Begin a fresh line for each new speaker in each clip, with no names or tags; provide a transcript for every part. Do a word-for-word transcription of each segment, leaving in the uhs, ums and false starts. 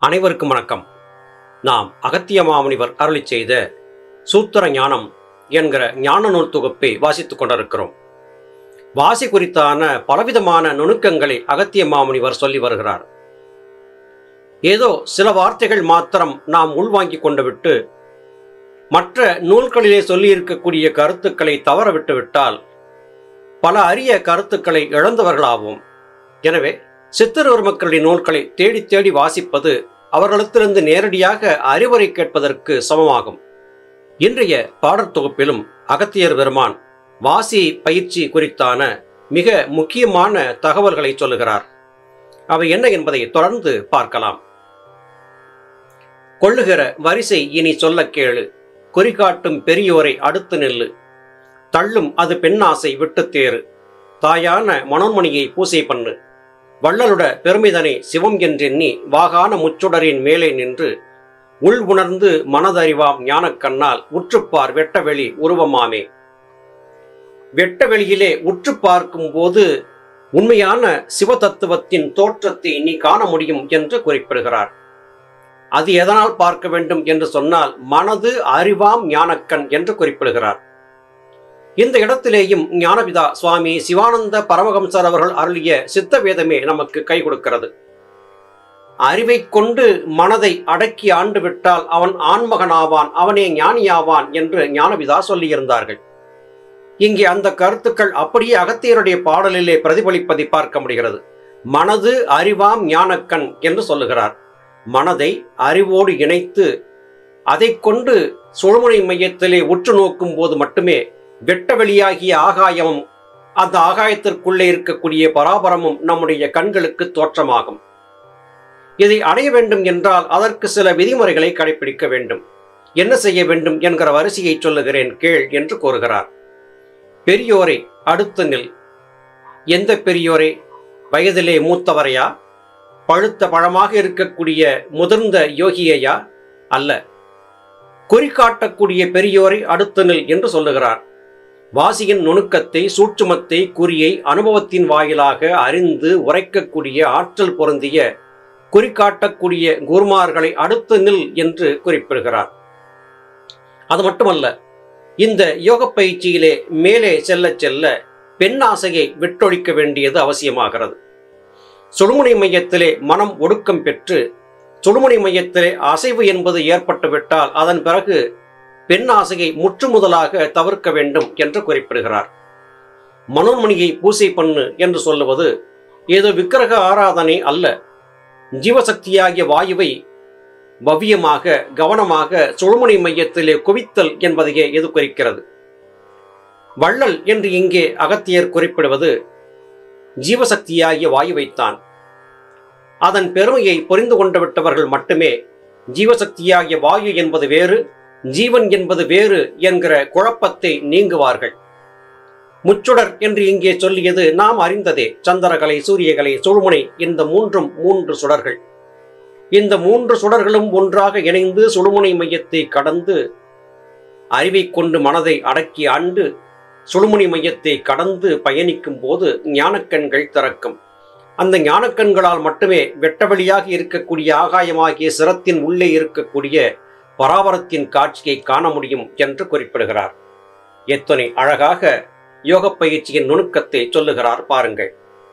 அனைவருக்கும் வணக்கம். நாம் அகத்திய மாமுனிவர் அருளிச் செய்த சூத்திர ஞானம் என்கிற ஞான நூல் தொகுப்பை வாசித்துக் கொண்டிருக்கிறோம். வாசி குறித்தான பலவிதமான நுணுக்கங்களை அகத்திய மாமுனிவர் சொல்லி வருகிறார். ஏதோ சில வார்த்தைகள் மாத்திரம் நாம் உள்வாங்கிக் கொண்டு விட்டு மற்ற நூல்களிலே சொல்லியிருக்கக்கூடிய கருத்துக்களை தவற விட்டுவிட்டால் பல அரிய கருத்துக்களை இழந்தவர்களாவோம். எனவே சித்தர்வர்மக்களுடைய நூல்களை தேடி தேடி வாசிப்பது அவர்களிடத்திலிருந்து நேரடியாக அறிவுரை கேட்பதற்கு சமமாகும். இன்றைய பாடற் தொகுப்பிலும் அகத்தியர் பெருமான் வாசி பயிற்சி குறித்தான மிக முக்கியமான தகவல்களை சொல்லுகிறார். அவை என்ன என்பதை தொடர்ந்து பார்க்கலாம். கொள்ளுகிற வரிசை இனி சொல்ல கேளு, குறிகாட்டும் பெரியோரை அடுத்து நெல்லு, தள்ளும் அது பெண்ணாசை விட்டு தேறு, தாயான மனோன்மணியை பூசை பண்ணு, வள்ளலுட பெருமிதனை சிவம் என்றெண்ணி வாகான முச்சுடரின் மேலே நின்று உள் உணர்ந்து மனதறிவாம் ஞானக்கண்ணால் உற்றுப்பார் வெட்டவெளி உருவமாமே. வெட்டவெளியிலே உற்று பார்க்கும் போது உண்மையான சிவதத்துவத்தின் தோற்றத்தை நீ காண முடியும் என்று குறிப்பிடுகிறார். அது எதனால் பார்க்க வேண்டும் என்று சொன்னால் மனது அறிவாம் ஞானக்கண் என்று குறிப்பிடுகிறார். இந்த இடத்திலேயும் ஞானபிதா சுவாமி சிவானந்த பரமஹம்சர் அவர்கள் அருளிய சித்த வேதமே நமக்கு கை கொடுக்கிறது. அறிவை கொண்டு மனதை அடக்கி ஆண்டு விட்டால் அவன் ஆண்மகனாவான், அவனே ஞானியாவான் என்று ஞானபிதா சொல்லியிருந்தார்கள். இங்கே அந்த கருத்துக்கள் அப்படியே அகத்தியருடைய பாடலிலே பிரதிபலிப்பதை பார்க்க முடிகிறது. மனது அறிவாம் ஞானக்கண் என்று சொல்லுகிறார். மனதை அறிவோடு இணைத்து அதை கொண்டு சுழுமுனை மையத்திலே உற்று நோக்கும் போது மட்டுமே வெட்டவெளியாகிய ஆகாயமும் அந்த ஆகாயத்திற்குள்ளே இருக்கக்கூடிய பராபரமும் நம்முடைய கண்களுக்கு தோற்றமாகும். இதை அடைய வேண்டும் என்றால் அதற்கு சில விதிமுறைகளை கடைபிடிக்க வேண்டும். என்ன செய்ய வேண்டும் என்கிற வரிசையை சொல்லுகிறேன் கேள் என்று கூறுகிறார். பெரியோரை அடுத்து நில். எந்த பெரியோரை? வயதிலே மூத்தவரையா? பழுத்த பழமாக இருக்கக்கூடிய முதிர்ந்த யோகியையா? அல்ல, குறிகாட்டக்கூடிய பெரியோரை அடுத்து நில் என்று சொல்லுகிறார். வாசியின் நுணுக்கத்தை, சூட்சுமத்தை, குறியை அனுபவத்தின் வாயிலாக அறிந்து உரைக்கக்கூடிய ஆற்றல் பொருந்திய குறிகாட்டக்கூடிய குருமார்களை அடுத்து நில் என்று குறிப்பிடுகிறார். அது மட்டுமல்ல, இந்த யோக பயிற்சியிலே மேலே செல்ல செல்ல பெண் ஆசையை விட்டொழிக்க வேண்டியது அவசியமாகிறது. சுழுமுனை மையத்திலே மனம் ஒடுக்கம் பெற்று சுழுமுனை மையத்திலே அசைவு என்பது ஏற்பட்டுவிட்டால் அதன் பிறகு பெண் ஆசையை முற்று முதலாக தவிர்க்க வேண்டும் என்று குறிப்பிடுகிறார். மனோன்மணியை பூசை பண்ணு என்று சொல்லுவது ஏதோ விக்கிரக ஆராதனை அல்ல. ஜீவசக்தியாகிய வாயுவை பவ்யமாக கவனமாக சுழுமுனை மையத்திலே குவித்தல் என்பதையே இது குறிக்கிறது. வள்ளல் என்று இங்கே அகத்தியர் குறிப்பிடுவது ஜீவசக்தியாகிய வாயுவைத்தான். அதன் பெருமையை புரிந்து கொண்டு விட்டவர்கள் மட்டுமே ஜீவசக்தியாகிய வாயு என்பது வேறு, ஜீவன் என்பது வேறு என்கிற குழப்பத்தை நீங்குவார்கள். முச்சுடர் என்று இங்கே சொல்லியது நாம் அறிந்ததே. சந்திரகலை, சூரியகலை, சுழுமுனை, இந்த மூன்றும் மூன்று சுடர்கள். இந்த மூன்று சுடர்களும் ஒன்றாக இணைந்து சுழுமுனை மையத்தை கடந்து அறிவை கொண்டு மனதை அடக்கி ஆண்டு சுழுமுனை மையத்தை கடந்து பயணிக்கும் போது ஞானக்கண்கள் திறக்கும். அந்த ஞானக்கண்களால் மட்டுமே வெட்டவெளியாக இருக்கக்கூடிய ஆகாயமாகிய சிரத்தின் உள்ளே இருக்கக்கூடிய பராபரத்தின் காட்சியை காண முடியும் என்று குறிப்பிடுகிறார். எத்தனை அழகாக யோக பயிற்சியின் நுணுக்கத்தை சொல்லுகிறார் பாருங்கள்.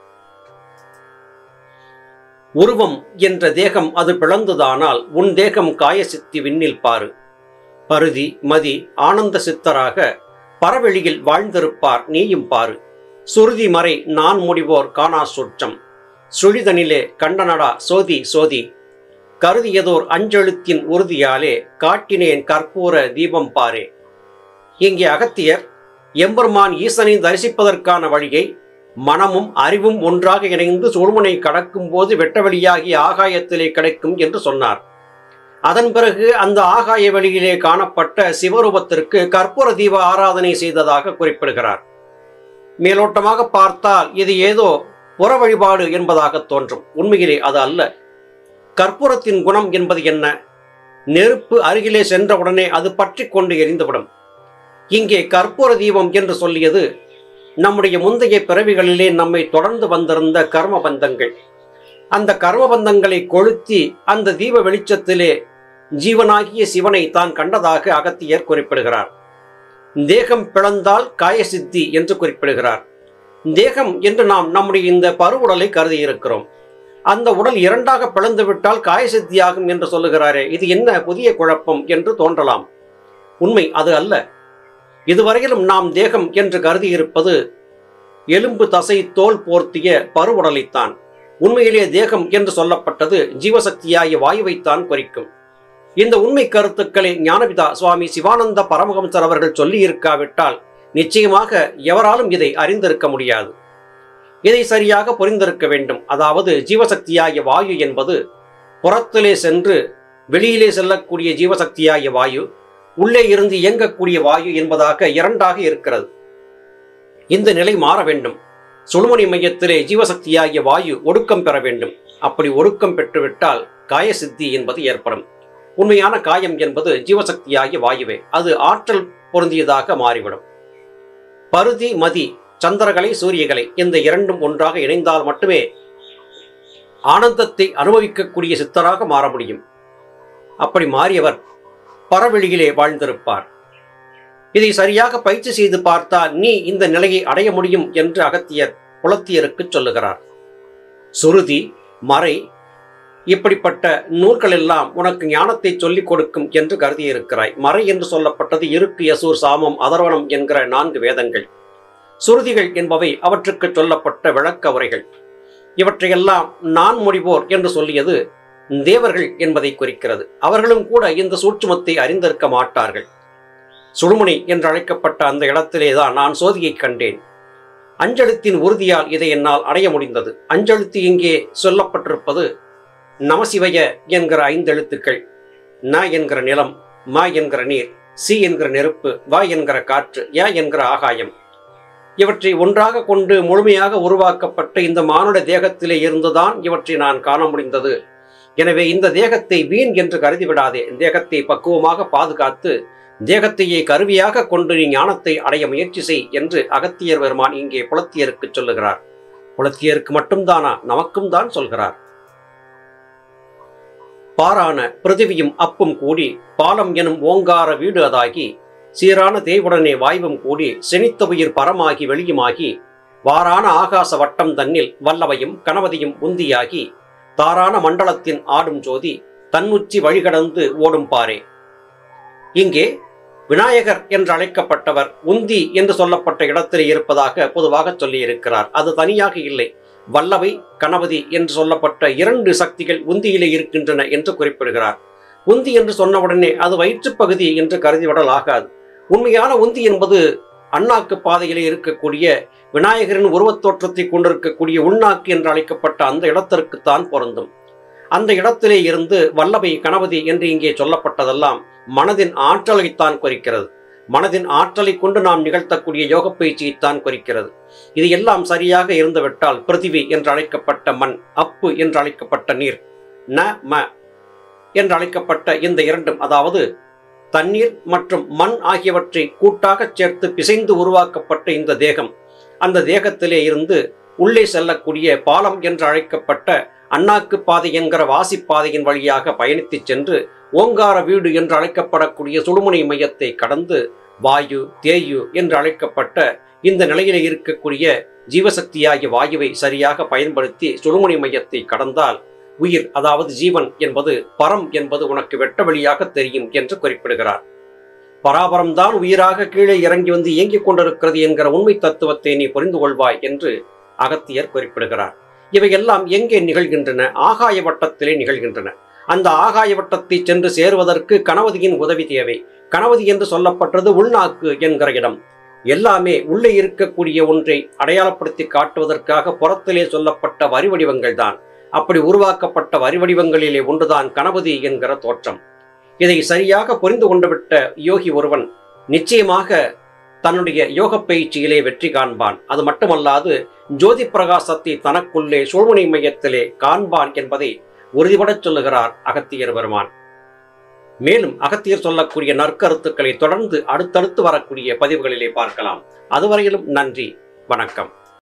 உருவம் என்ற தேகம் அது பிளந்துதானால் உன் தேகம் காயசித்தி விண்ணில் பாரு. பருதி மதி ஆனந்த சித்தராக பரவெளியில் வாழ்ந்திருப்பார் நீயும் பாரு. சுருதி மறை நான் முடிவோர் காணா சுற்றம், சுழிதனிலே கண்டனடா சோதி சோதி, கருதியதோர் அஞ்செழுத்தின் உறுதியாலே காட்டினேன் கற்பூர தீபம் பாரே. இங்கே அகத்தியர் எம்பெருமான் ஈசனை தரிசிப்பதற்கான வழியை மனமும் அறிவும் ஒன்றாக இணைந்து சுழுமுனை கடக்கும் போது வெட்டவெளியாகிய ஆகாயத்திலே கிடைக்கும் என்று சொன்னார். அதன் பிறகு அந்த ஆகாய வெளியிலே காணப்பட்ட சிவரூபத்திற்கு கற்பூர தீப ஆராதனை செய்ததாக குறிப்பிடுகிறார். மேலோட்டமாக பார்த்தால் இது ஏதோ புற வழிபாடு என்பதாக தோன்றும். உண்மையிலே அது அல்ல. கற்பூரத்தின் குணம் என்பது என்ன? நெருப்பு அருகிலே சென்றவுடனே அது பற்றி கொண்டு எரிந்துவிடும். இங்கே கற்பூர தீபம் என்று சொல்லியது நம்முடைய முந்தைய பிறவிகளிலே நம்மை தொடர்ந்து வந்திருந்த கர்ம பந்தங்கள், அந்த கர்மபந்தங்களை கொளுத்தி அந்த தீப வெளிச்சத்திலே ஜீவனாகிய சிவனை தான் கண்டதாக அகத்தியர் குறிப்பிடுகிறார். தேகம் பிளந்தால் காயசித்தி என்று குறிப்பிடுகிறார். தேகம் என்று நாம் நம்முடைய இந்த பருவுடலை கருதி இருக்கிறோம். அந்த உடல் இரண்டாக பிளந்து விட்டால் காயசித்தியாகும் என்று சொல்லுகிறாரே, இது என்ன புதிய குழப்பம் என்று தோன்றலாம். உண்மை அது அல்ல. இதுவரையிலும் நாம் தேகம் என்று கருதி இருப்பது எலும்பு தசை தோல் போர்த்திய பருவுடலைத்தான். உண்மையிலே தேகம் என்று சொல்லப்பட்டது ஜீவசக்தியாகிய வாயுவைத்தான் குறிக்கும். இந்த உண்மை கருத்துக்களை ஞானபிதா சுவாமி சிவானந்த பரமஹம்சர் அவர்கள் சொல்லி இருக்காவிட்டால் நிச்சயமாக எவராலும் இதை அறிந்திருக்க முடியாது. இதை சரியாக புரிந்திருக்க வேண்டும். அதாவது ஜீவசக்தியாகிய வாயு என்பது புறத்திலே சென்று வெளியிலே செல்லக்கூடிய ஜீவசக்தியாகிய வாயு, உள்ளே இருந்து இயங்கக்கூடிய வாயு என்பதாக இரண்டாக இருக்கிறது. இந்த நிலை மாற வேண்டும். சுழுமுனை மையத்திலே ஜீவசக்தியாகிய வாயு ஒடுக்கம் பெற வேண்டும். அப்படி ஒடுக்கம் பெற்றுவிட்டால் காயசித்தி என்பது ஏற்படும். உண்மையான காயம் என்பது ஜீவசக்தியாகிய வாயுவே. அது ஆற்றல் பொருந்தியதாக மாறிவிடும். பருதி மதி, சந்திரகலை சூரியகலை இந்த இரண்டும் ஒன்றாக இணைந்தால் மட்டுமே ஆனந்தத்தை அனுபவிக்கக்கூடிய சித்தராக மாற முடியும். அப்படி மாறியவர் பரவெளியிலே வாழ்ந்திருப்பார். இதை சரியாக பயிற்சி செய்து பார்த்தால் நீ இந்த நிலையை அடைய முடியும் என்று அகத்தியர் புலத்தியருக்கு சொல்லுகிறார். சுருதி, மறை இப்படிப்பட்ட நூல்கள் எல்லாம் உனக்கு ஞானத்தை சொல்லிக் கொடுக்கும் என்று கருதியிருக்கிறாய். மறை என்று சொல்லப்பட்டது இருக்கு, யசூர், சாமம், அதர்வனம் என்கிற நான்கு வேதங்கள். சுருதிகள் என்பவை அவற்றுக்கு சொல்லப்பட்ட விளக்க உரைகள். இவற்றையெல்லாம் நான் முடிவோர் என்று சொல்லியது தேவர்கள் என்பதை குறிக்கிறது. அவர்களும் கூட இந்த சூட்சுமத்தை அறிந்திருக்க மாட்டார்கள். சுழுமுனை என்று அழைக்கப்பட்ட அந்த இடத்திலேதான் நான் சோதியை கண்டேன். அஞ்செழுத்தின் உறுதியால் இதை என்னால் அடைய முடிந்தது. அஞ்செழுத்து இங்கே சொல்லப்பட்டிருப்பது நமசிவய என்கிற ஐந்தெழுத்துக்கள். ந என்கிற நிலம், ம என்கிற நீர், சி என்கிற நெருப்பு, வ என்கிற காற்று, ய என்கிற ஆகாயம். இவற்றை ஒன்றாக கொண்டு முழுமையாக உருவாக்கப்பட்ட இந்த மானுட தேகத்திலே இருந்துதான் இவற்றை நான் காண முடிந்தது. எனவே இந்த தேகத்தை வீண் என்று கருதிவிடாதே. தேகத்தை பக்குவமாக பாதுகாத்து தேகத்தையே கருவியாக கொண்டு நீ ஞானத்தை அடைய முயற்சி செய் என்று அகத்தியர் பெருமான் இங்கே புலத்தியருக்கு சொல்லுகிறார். புலத்தியருக்கு மட்டும்தானா? நமக்கும் தான் சொல்கிறார். பாரான பிருதிவியும் அப்பும் கூடி பாலம் எனும் ஓங்கார வீடு அதாகி சீரான தேவுடனே வாய்வும் கூடி செனித்த உயிர் பரமாகி வெளியுமாகி வாரான ஆகாச வட்டம் தன்னில் வல்லவையும் கணவதியும் உந்தியாகி தாரான மண்டலத்தின் ஆடும் ஜோதி தன்னுச்சி வழிகடந்து ஓடும் பாரே. இங்கே விநாயகர் என்று அழைக்கப்பட்டவர் உந்தி என்று சொல்லப்பட்ட இடத்தில் இருப்பதாக பொதுவாக சொல்லியிருக்கிறார். அது தனியாக இல்லை. வல்லவை, கணபதி என்று சொல்லப்பட்ட இரண்டு சக்திகள் உந்தியிலே இருக்கின்றன என்று குறிப்பிடுகிறார். உந்தி என்று சொன்னவுடனே அது வயிற்றுப்பகுதி என்று கருதிவிடல் ஆகாது. உண்மையான உந்தி என்பது அண்ணாக்கு பாதையிலே இருக்கக்கூடிய விநாயகரின் உருவத் தோற்றத்தை கொண்டிருக்கக்கூடிய உள்நாக்கு என்று அழைக்கப்பட்ட அந்த இடத்திற்குத்தான் பொருந்தும். அந்த இடத்திலே இருந்து வல்லவை, கணபதி என்று இங்கே சொல்லப்பட்டதெல்லாம் மனதின் ஆற்றலைத்தான் குறிக்கிறது. மனதின் ஆற்றலை கொண்டு நாம் நிகழ்த்தக்கூடிய யோக பயிற்சியைத்தான் குறிக்கிறது. இது எல்லாம் சரியாக இருந்துவிட்டால் பிருத்திவி என்று அழைக்கப்பட்ட மண், அப்பு என்று அழைக்கப்பட்ட நீர், ந ம என்று அழைக்கப்பட்ட இந்த இரண்டும், அதாவது தண்ணீர் மற்றும் மண் ஆகியவற்றை கூட்டாக சேர்த்து பிசைந்து உருவாக்கப்பட்ட இந்த தேகம், அந்த தேகத்திலே இருந்து உள்ளே செல்லக்கூடிய பாலம் என்று அழைக்கப்பட்ட அண்ணாக்கு பாதை என்கிற வாசிப்பாதையின் வழியாக பயணித்து சென்று ஓங்கார வீடு என்று அழைக்கப்படக்கூடிய சுழுமுனை மையத்தை கடந்து வாயு, தேயு என்று அழைக்கப்பட்ட இந்த நிலையிலே இருக்கக்கூடிய ஜீவசக்தியாகிய வாயுவை சரியாக பயன்படுத்தி சுழுமுனை மையத்தை கடந்தால் உயிர், அதாவது ஜீவன் என்பது, பரம் என்பது உனக்கு வெட்ட வழியாக தெரியும் என்று குறிப்பிடுகிறார். பராபரம்தான் உயிராக கீழே இறங்கி வந்து இயங்கிக் கொண்டிருக்கிறது என்கிற உண்மை தத்துவத்தை நீ புரிந்து கொள்வாய் என்று அகத்தியர் குறிப்பிடுகிறார். இவையெல்லாம் எங்கே நிகழ்கின்றன? ஆகாய வட்டத்திலே நிகழ்கின்றன. அந்த ஆகாய வட்டத்தை சென்று சேருவதற்கு கணவதியின் உதவி தேவை. கணவதி என்று சொல்லப்பட்டது உள்நாக்கு என்கிற இடம். எல்லாமே உள்ளே இருக்கக்கூடிய ஒன்றை அடையாளப்படுத்தி காட்டுவதற்காக புறத்திலே சொல்லப்பட்ட வரி வடிவங்கள் தான். அப்படி உருவாக்கப்பட்ட வரி வடிவங்களிலே ஒன்றுதான் கணபதி என்கிற தோற்றம். இதை சரியாக புரிந்து கொண்டுவிட்ட யோகி ஒருவன் நிச்சயமாக தன்னுடைய யோக பயிற்சியிலே வெற்றி காண்பான். அது மட்டுமல்லாது ஜோதி பிரகாசத்தை தனக்குள்ளே சுழுமுனை மையத்திலே காண்பான் என்பதை உறுதிபடச் சொல்லுகிறார் அகத்தியர் பெருமான். மேலும் அகத்தியர் சொல்லக்கூடிய நற்கருத்துக்களை தொடர்ந்து அடுத்தடுத்து வரக்கூடிய பதிவுகளிலே பார்க்கலாம். அதுவரையிலும் நன்றி, வணக்கம்.